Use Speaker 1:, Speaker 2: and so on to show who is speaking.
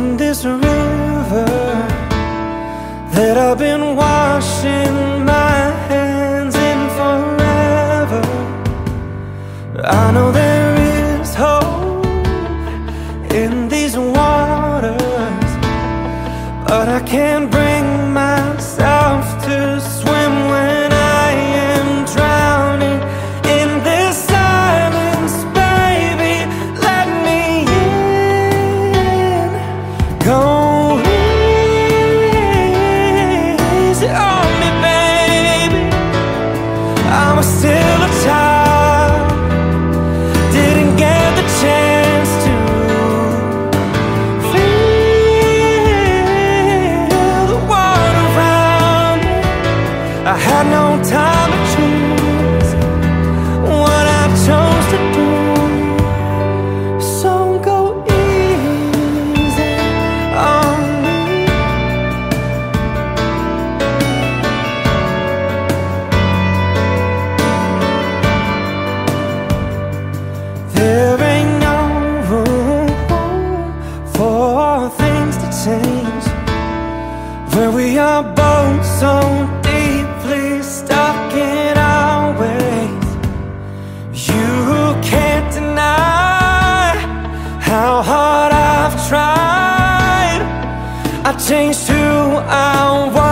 Speaker 1: in this river that I've been washing my hands in forever. I know there is hope in these waters, but I can't bring myself to swim when I am drowning in this silence. Baby, let me in. Go easy on me, baby. I was still a child, didn't get the chance to feel the world around me. I had no time to choose what I chose to do. So go easy on me. There ain't no room for things to change where we are both so deeply stuck in our ways. You can't deny how hard I've tried. I changed who I was